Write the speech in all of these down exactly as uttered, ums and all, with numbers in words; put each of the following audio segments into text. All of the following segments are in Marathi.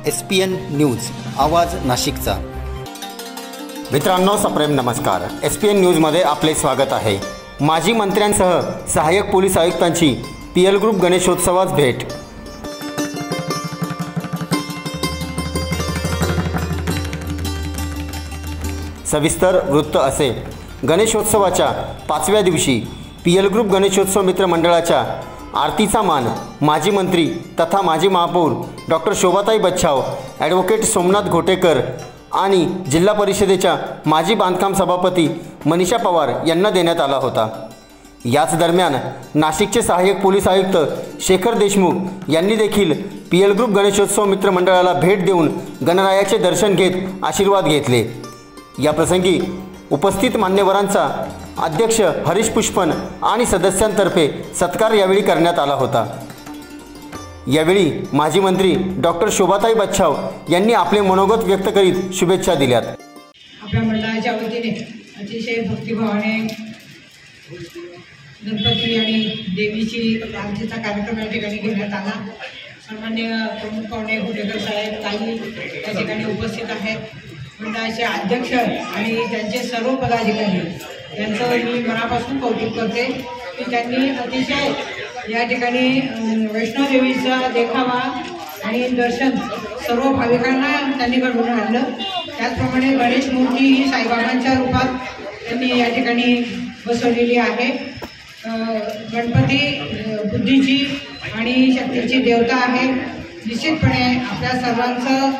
एस पी एन न्यूज आवाज नाशिकचा। मित्रांनो सप्रेम नमस्कार। एस पी एन न्यूजमध्ये आपले स्वागत आहे। माजी मंत्र्यांसह सहाय्यक पोलीस आयुक्तांची पी एल ग्रुप गणेशोत्सवास भेट। सविस्तर वृत्त असे। गणेशोत्सवाच्या पाचव्या दिवशी पी एल ग्रुप गणेशोत्सव मित्र मंडळाच्या आरतीचा मान माजी मंत्री तथा माजी महापौर डॉक्टर शोभाताई बच्छाव, ॲडव्होकेट सोमनाथ घोटेकर आणि जिल्हा परिषदेच्या माजी बांधकाम सभापती मनीषा पवार यांना देण्यात आला होता। याच दरम्यान नाशिकचे सहाय्यक पोलीस आयुक्त शेखर देशमुख यांनी देखील पी एल ग्रुप गणेशोत्सव मित्र मंडळाला भेट देऊन गणरायाचे दर्शन घेत आशीर्वाद घेतले। या प्रसंगी उपस्थित मान्यवरांचा अध्यक्ष हरीश पुष्पन आणि सदस्यांतर्फे सत्कार यावेळी करण्यात आला होता। यावेळी माजी मंत्री डॉक्टर शोभाताई बच्छाव यांनी आपले मनोगत व्यक्त करीत शुभेच्छा दिल्यात। आपल्या मंडळाच्या वतीने अतिशय भक्तिभावाने गणपती आणि देवीची आरतीचा कार्यक्रम या ठिकाणी घेण्यात आला। सामान्य प्रमुख पाहुणे घोटेकर साहेब काही या ठिकाणी उपस्थित आहेत। मंडळाचे अध्यक्ष आणि त्यांचे सर्व पदाधिकारी यांचं मी मनापासून कौतुक करते की त्यांनी अतिशय या ठिकाणी वैष्णोदेवीचा देखावा आणि दर्शन सर्व भाविकांना त्यांनी घडवून आणलं। त्याचप्रमाणे गणेश मूर्ती ही साईबाबांच्या रूपात त्यांनी या ठिकाणी बसवलेली आहे। गणपती बुद्धीची आणि शक्तीची देवता आहे। निश्चितपणे आपल्या सर्वांचं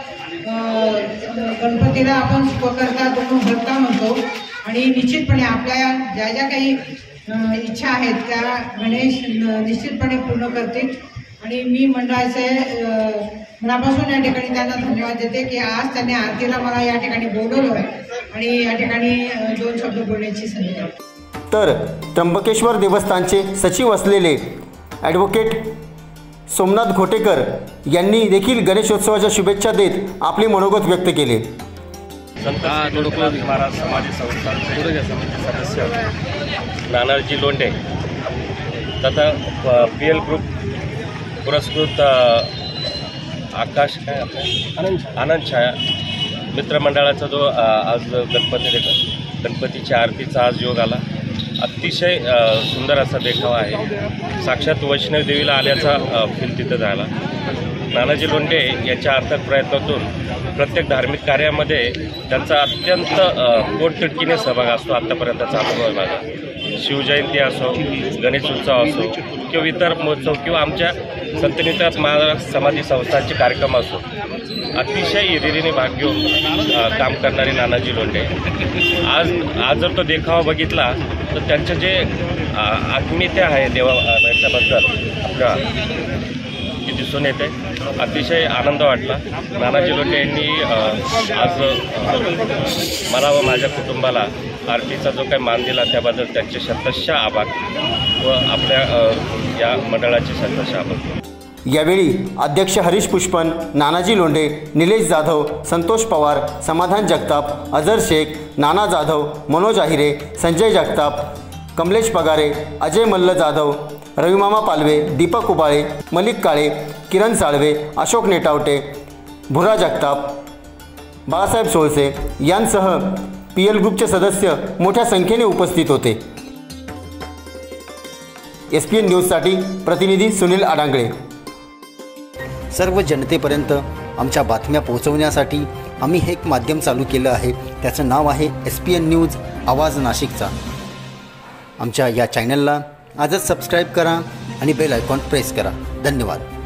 गणपतीला आपण स्वकर्ता दोन भक्ता म्हणतो आणि निश्चितपणे आपल्या ज्या ज्या काही इच्छा आहेत त्या गणेश निश्चितपणे पूर्ण करतील। आणि मी मंडळाचे मनापासून या ठिकाणी त्यांना धन्यवाद देते की आज त्यांनी आरतीला मला या ठिकाणी बोलवलं आणि या ठिकाणी दोन शब्द बोलण्याची संधी दिली। तर त्र्यंबकेश्वर देवस्थानचे सचिव असलेले ॲडव्होकेट सोमनाथ घोटेकर यांनी देखील गणेशोत्सवाच्या शुभेच्छा देत आपले मनोगत व्यक्त केले। संत तुळजाभवानी महाराज समाजी संस्थानचे सदस्य नानाजी लोंढे तथा पी एल ग्रुप पुरस्कृत आकाश काय आपल्या आनंद छाया मित्रमंडळाचा जो आज गणपती गणपतीच्या आरतीचा आज योग आला। अतिशय सुंदर असा देखावा आहे। साक्षात वैष्णव देवीला आल्याचा फील तिथं झाला। नानाजी लोंढे यांच्या अर्थक प्रयत्नातून प्रत्येक धार्मिक कार्यामध्ये त्यांचा अत्यंत पोटतिडकीने सहभाग असतो। आत्तापर्यंतचा अनुभव आहे माझा। शिवजयंती असो, गणेशोत्सव असो किंवा इतर महोत्सव किंवा आमच्या संतनितास महाराज समाधी संस्थांचे कार्यक्रम असो, अतिशय हिरिरीने भाग घेऊन काम करणारे नानाजी लोंढे आज आज जर तो देखावा बघितला तर त्यांचं जे आत्मीयता आहे देवा यांच्याबद्दल आपल्या की दिसून येते। अतिशय आनंद वाटला। नानाजी लोंढे यांनी आज मला व माझ्या कुटुंबाला आरतीचा जो काही मान दिला त्याबद्दल त्यांचे शतशः आभार व आपल्या या मंडळाचे शतशः आभार। यावेळी अध्यक्ष हरीश पुष्पन, नानाजी लोंढे, निलेश जाधव, संतोष पवार, समाधान जगताप, अजर शेख, नाना जाधव, मनोज आहिरे, संजय जगताप, कमलेश पगारे, अजय मल्ल जाधव, रविमामा पालवे, दीपक उबाळे, मलिक काळे, किरण साळवे, अशोक नेटावटे, भुरा जगताप, बाळासाहेब सोळसे यांसह पी एल ग्रुपचे सदस्य मोठ्या संख्येने उपस्थित होते। एस पी एन न्यूजसाठी प्रतिनिधी सुनील आडांगळे। सर्व जनतेपर्यंत आमच्या बातम्या पोहोचवण्यासाठी आम्ही हे एक माध्यम चालू केलं आहे। त्याचं नाव आहे एस पी एन न्यूज आवाज नाशिकचा। आमच्या या चॅनलला आजच सबस्क्राईब करा आणि बेल आयकॉन प्रेस करा। धन्यवाद।